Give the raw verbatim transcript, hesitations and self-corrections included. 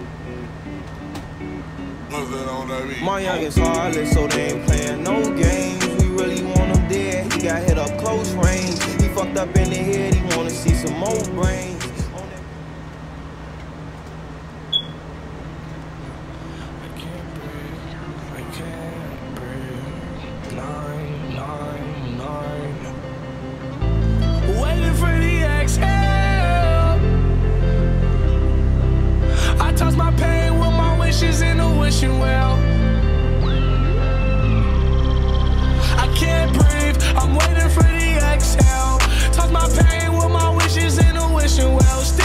My youngins heartless, so they ain't playing no games. We really want him dead, he got hit up close range. He fucked up in the head, he wanna see some more brains. I can't breathe, I can't breathe. Nine, nine, nine. Waiting for the exhale. I toss my pain with my wishes in the wishing well. I can't breathe, I'm waiting for the exhale. Toss my pain with my wishes in the wishing well.